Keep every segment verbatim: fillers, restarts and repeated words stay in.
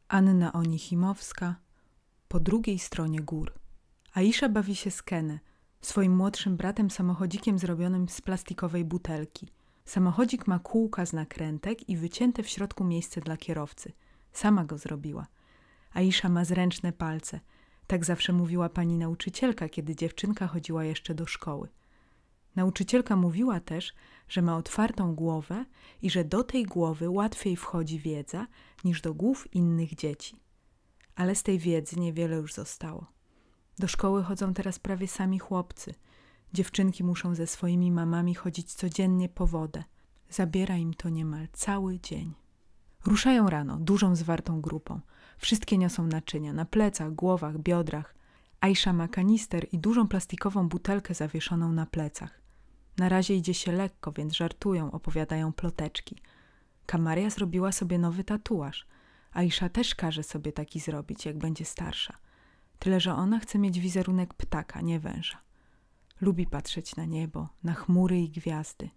Anna Onichimowska, Po drugiej stronie gór. Aisza bawi się z Kenę, swoim młodszym bratem, samochodzikiem zrobionym z plastikowej butelki. Samochodzik ma kółka z nakrętek i wycięte w środku miejsce dla kierowcy. Sama go zrobiła. Aisza ma zręczne palce. Tak zawsze mówiła pani nauczycielka, kiedy dziewczynka chodziła jeszcze do szkoły. Nauczycielka mówiła też, że ma otwartą głowę i że do tej głowy łatwiej wchodzi wiedza niż do głów innych dzieci. Ale z tej wiedzy niewiele już zostało. Do szkoły chodzą teraz prawie sami chłopcy. Dziewczynki muszą ze swoimi mamami chodzić codziennie po wodę. Zabiera im to niemal cały dzień. Ruszają rano, dużą zwartą grupą. Wszystkie niosą naczynia, na plecach, głowach, biodrach. Aisza ma kanister i dużą plastikową butelkę zawieszoną na plecach. Na razie idzie się lekko, więc żartują, opowiadają ploteczki. Kamaria zrobiła sobie nowy tatuaż. Aisza też każe sobie taki zrobić, jak będzie starsza. Tyle, że ona chce mieć wizerunek ptaka, nie węża. Lubi patrzeć na niebo, na chmury i gwiazdy.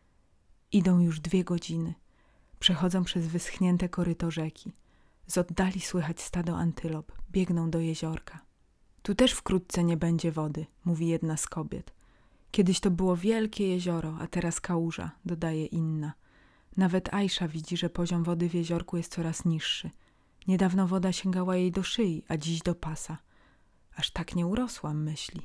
Idą już dwie godziny. Przechodzą przez wyschnięte koryto rzeki. Z oddali słychać stado antylop. Biegną do jeziorka. Tu też wkrótce nie będzie wody, mówi jedna z kobiet. Kiedyś to było wielkie jezioro, a teraz kałuża, dodaje inna. Nawet Aisza widzi, że poziom wody w jeziorku jest coraz niższy. Niedawno woda sięgała jej do szyi, a dziś do pasa. Aż tak nie urosłam, myśli.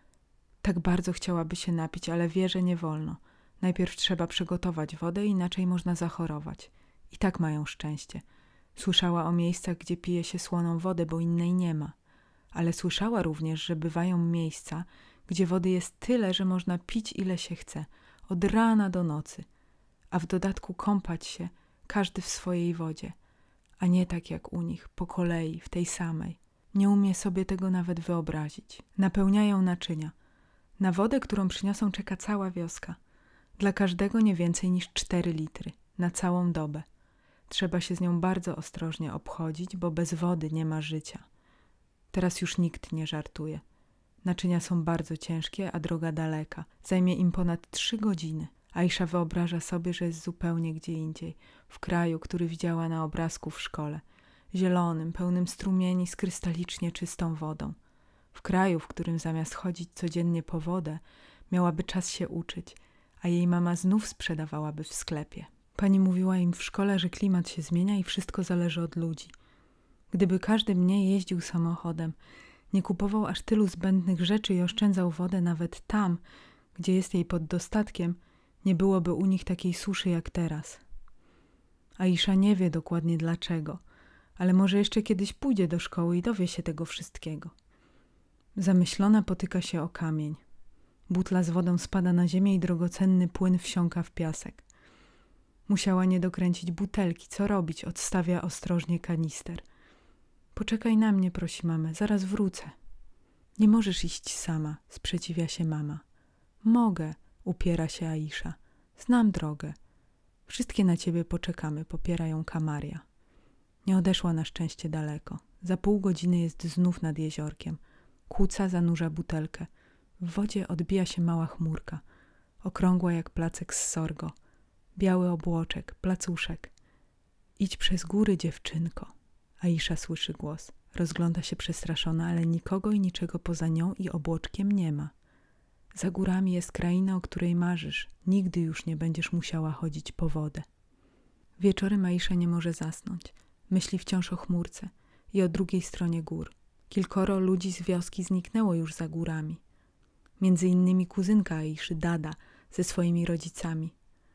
Tak bardzo chciałaby się napić, ale wie, że nie wolno. Najpierw trzeba przygotować wodę, inaczej można zachorować. I tak mają szczęście. Słyszała o miejscach, gdzie pije się słoną wodę, bo innej nie ma. Ale słyszała również, że bywają miejsca, gdzie wody jest tyle, że można pić ile się chce, od rana do nocy. A w dodatku kąpać się, każdy w swojej wodzie. A nie tak jak u nich, po kolei, w tej samej. Nie umie sobie tego nawet wyobrazić. Napełniają naczynia. Na wodę, którą przyniosą, czeka cała wioska. Dla każdego nie więcej niż cztery litry, na całą dobę. Trzeba się z nią bardzo ostrożnie obchodzić, bo bez wody nie ma życia. Teraz już nikt nie żartuje. Naczynia są bardzo ciężkie, a droga daleka. Zajmie im ponad trzy godziny. Aisza wyobraża sobie, że jest zupełnie gdzie indziej, w kraju, który widziała na obrazku w szkole. Zielonym, pełnym strumieni z krystalicznie czystą wodą. W kraju, w którym zamiast chodzić codziennie po wodę, miałaby czas się uczyć, a jej mama znów sprzedawałaby w sklepie. Pani mówiła im w szkole, że klimat się zmienia i wszystko zależy od ludzi. Gdyby każdy mniej jeździł samochodem, nie kupował aż tylu zbędnych rzeczy i oszczędzał wodę nawet tam, gdzie jest jej pod dostatkiem, nie byłoby u nich takiej suszy jak teraz. Aisza nie wie dokładnie dlaczego, ale może jeszcze kiedyś pójdzie do szkoły i dowie się tego wszystkiego. Zamyślona potyka się o kamień. Butla z wodą spada na ziemię i drogocenny płyn wsiąka w piasek. Musiała nie dokręcić butelki. Co robić? Odstawia ostrożnie kanister. Poczekaj na mnie, prosi mamę, zaraz wrócę. Nie możesz iść sama, sprzeciwia się mama. Mogę, upiera się Aisza. Znam drogę. Wszystkie na ciebie poczekamy, popiera ją Kamaria. Nie odeszła na szczęście daleko. Za pół godziny jest znów nad jeziorkiem. Kłuca zanurza butelkę. W wodzie odbija się mała chmurka. Okrągła jak placek z sorgo. Biały obłoczek, placuszek. Idź przez góry, dziewczynko. Aisza słyszy głos. Rozgląda się przestraszona, ale nikogo i niczego poza nią i obłoczkiem nie ma. Za górami jest kraina, o której marzysz. Nigdy już nie będziesz musiała chodzić po wodę. Wieczorem Aisza nie może zasnąć. Myśli wciąż o chmurce i o drugiej stronie gór. Kilkoro ludzi z wioski zniknęło już za górami. Między innymi kuzynka Aiszy, Dada, ze swoimi rodzicami.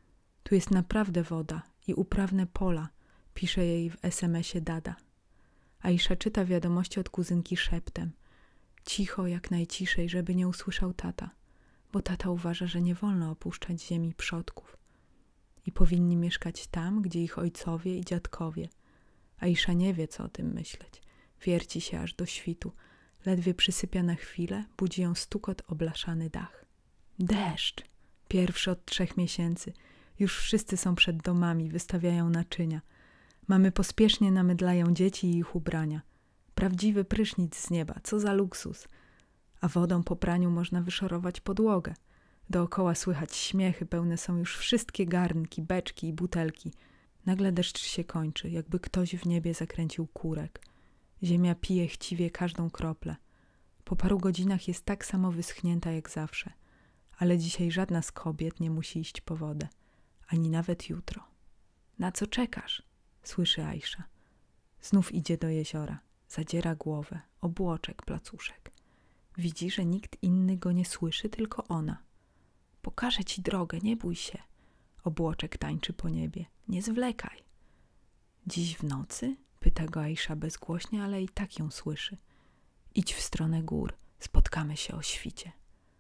Tu jest naprawdę woda i uprawne pola, pisze jej w es em esie Dada. Aisza czyta wiadomości od kuzynki szeptem. Cicho, jak najciszej, żeby nie usłyszał tata, bo tata uważa, że nie wolno opuszczać ziemi przodków i powinni mieszkać tam, gdzie ich ojcowie i dziadkowie. Aisza nie wie, co o tym myśleć. Wierci się aż do świtu. Ledwie przysypia na chwilę, budzi ją stukot o blaszany dach. Deszcz! Pierwszy od trzech miesięcy. Już wszyscy są przed domami, wystawiają naczynia. Mamy pospiesznie namydlają dzieci i ich ubrania. Prawdziwy prysznic z nieba, co za luksus. A wodą po praniu można wyszorować podłogę. Dookoła słychać śmiechy, pełne są już wszystkie garnki, beczki i butelki. Nagle deszcz się kończy, jakby ktoś w niebie zakręcił kurek. Ziemia pije chciwie każdą kroplę. Po paru godzinach jest tak samo wyschnięta jak zawsze, ale dzisiaj żadna z kobiet nie musi iść po wodę, ani nawet jutro. Na co czekasz? Słyszy Aisza. Znów idzie do jeziora, zadziera głowę, obłoczek, placuszek. Widzi, że nikt inny go nie słyszy, tylko ona. Pokażę ci drogę, nie bój się. Obłoczek tańczy po niebie. Nie zwlekaj. Dziś w nocy? Pyta go Aisza bezgłośnie, ale i tak ją słyszy. Idź w stronę gór, spotkamy się o świcie.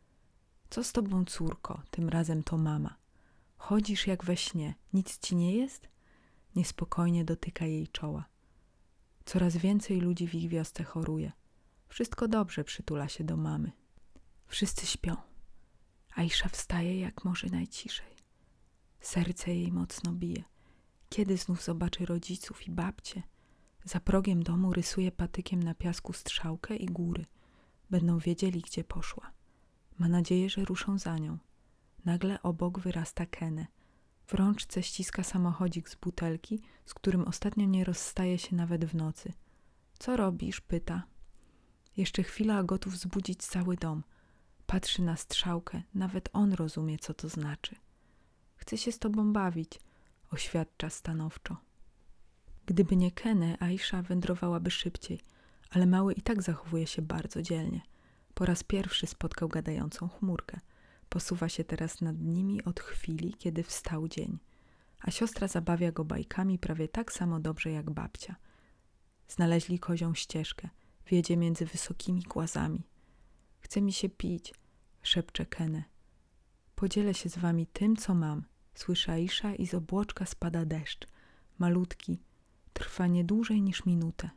Co z tobą, córko? Tym razem to mama. Chodzisz jak we śnie, nic ci nie jest? Niespokojnie dotyka jej czoła. Coraz więcej ludzi w ich wiosce choruje. Wszystko dobrze, przytula się do mamy. Wszyscy śpią. Aisza wstaje jak może najciszej. Serce jej mocno bije. Kiedy znów zobaczy rodziców i babcię? Za progiem domu rysuje patykiem na piasku strzałkę i góry. Będą wiedzieli, gdzie poszła. Ma nadzieję, że ruszą za nią. Nagle obok wyrasta Kene. W rączce ściska samochodzik z butelki, z którym ostatnio nie rozstaje się nawet w nocy. Co robisz? Pyta. Jeszcze chwila, a gotów wzbudzić cały dom. Patrzy na strzałkę, nawet on rozumie, co to znaczy. Chcę się z tobą bawić, oświadcza stanowczo. Gdyby nie Kene, Aisza wędrowałaby szybciej, ale mały i tak zachowuje się bardzo dzielnie. Po raz pierwszy spotkał gadającą chmurkę. Posuwa się teraz nad nimi od chwili, kiedy wstał dzień. A siostra zabawia go bajkami prawie tak samo dobrze jak babcia. Znaleźli kozią ścieżkę. Wiedzie między wysokimi głazami. Chce mi się pić, szepcze Kene. Podzielę się z wami tym, co mam. Słyszy Aisza i z obłoczka spada deszcz. Malutki. Trwa nie dłużej niż minutę.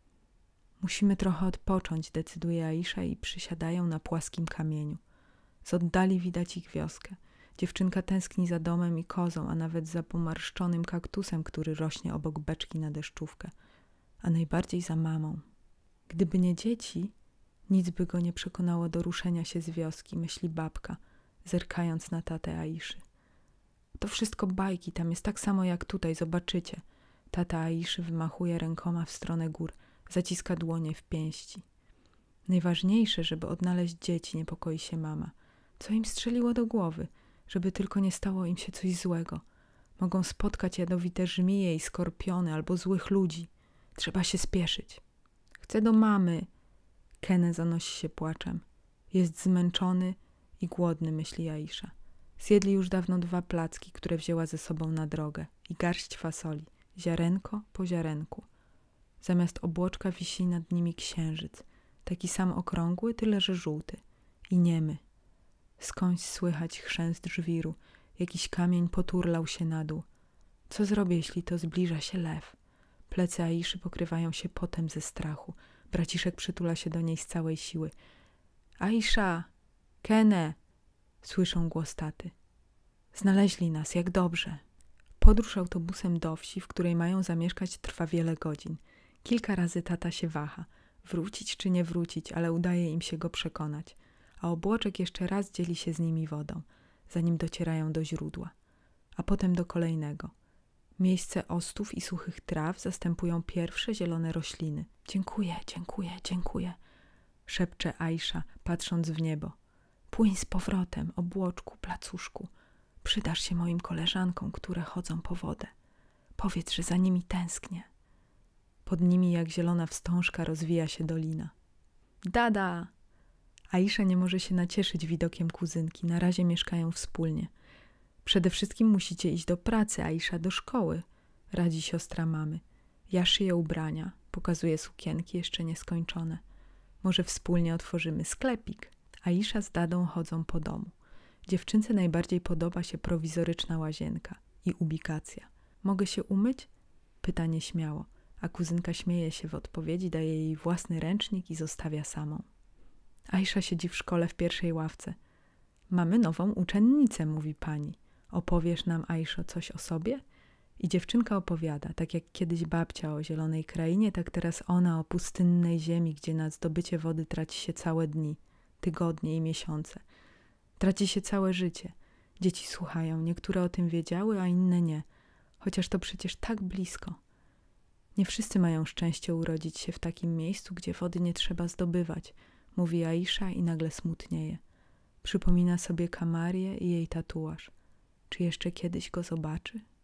Musimy trochę odpocząć, decyduje Aisza i przysiadają na płaskim kamieniu. Z oddali widać ich wioskę. Dziewczynka tęskni za domem i kozą, a nawet za pomarszczonym kaktusem, który rośnie obok beczki na deszczówkę. A najbardziej za mamą. Gdyby nie dzieci, nic by go nie przekonało do ruszenia się z wioski, myśli babka, zerkając na tatę Aiszy. To wszystko bajki, tam jest tak samo jak tutaj, zobaczycie. Tata Aiszy wymachuje rękoma w stronę gór, zaciska dłonie w pięści. Najważniejsze, żeby odnaleźć dzieci, niepokoi się mama. Co im strzeliło do głowy? Żeby tylko nie stało im się coś złego. Mogą spotkać jadowite żmije i skorpiony albo złych ludzi. Trzeba się spieszyć. Chcę do mamy. Kene zanosi się płaczem. Jest zmęczony i głodny, myśli Aisza. Zjedli już dawno dwa placki, które wzięła ze sobą na drogę i garść fasoli, ziarenko po ziarenku. Zamiast obłoczka wisi nad nimi księżyc, taki sam okrągły, tyle że żółty i niemy. Skądś słychać chrzęst żwiru, jakiś kamień poturlał się na dół. Co zrobię, jeśli to zbliża się lew? Plecy Aiszy pokrywają się potem ze strachu. Braciszek przytula się do niej z całej siły. Aisza! Kene! Słyszą głos taty. Znaleźli nas, jak dobrze. Podróż autobusem do wsi, w której mają zamieszkać, trwa wiele godzin. Kilka razy tata się waha. Wrócić czy nie wrócić, ale udaje im się go przekonać. A obłoczek jeszcze raz dzieli się z nimi wodą, zanim docierają do źródła. A potem do kolejnego. Miejsce ostów i suchych traw zastępują pierwsze zielone rośliny. Dziękuję, dziękuję, dziękuję, szepcze Aisza, patrząc w niebo. Płyń z powrotem, obłoczku, placuszku. Przydasz się moim koleżankom, które chodzą po wodę. Powiedz, że za nimi tęsknię. Pod nimi jak zielona wstążka rozwija się dolina. Dada! Aisza nie może się nacieszyć widokiem kuzynki. Na razie mieszkają wspólnie. Przede wszystkim musicie iść do pracy, Aisza do szkoły, radzi siostra mamy. Ja szyję ubrania, pokazuje sukienki jeszcze nieskończone. Może wspólnie otworzymy sklepik. Aisza z Dadą chodzą po domu. Dziewczynce najbardziej podoba się prowizoryczna łazienka i ubikacja. Mogę się umyć? Pyta nieśmiało, a kuzynka śmieje się w odpowiedzi, daje jej własny ręcznik i zostawia samą. Aisza siedzi w szkole w pierwszej ławce. Mamy nową uczennicę, mówi pani. Opowiesz nam, Aiszo, coś o sobie? I dziewczynka opowiada, tak jak kiedyś babcia o zielonej krainie, tak teraz ona o pustynnej ziemi, gdzie na zdobycie wody traci się całe dni, tygodnie i miesiące. Traci się całe życie. Dzieci słuchają, niektóre o tym wiedziały, a inne nie. chociaż to przecież tak blisko. Nie wszyscy mają szczęście urodzić się w takim miejscu, gdzie wody nie trzeba zdobywać, mówi Aisza i nagle smutnieje. Przypomina sobie Kamarię i jej tatuaż. Czy jeszcze kiedyś go zobaczy?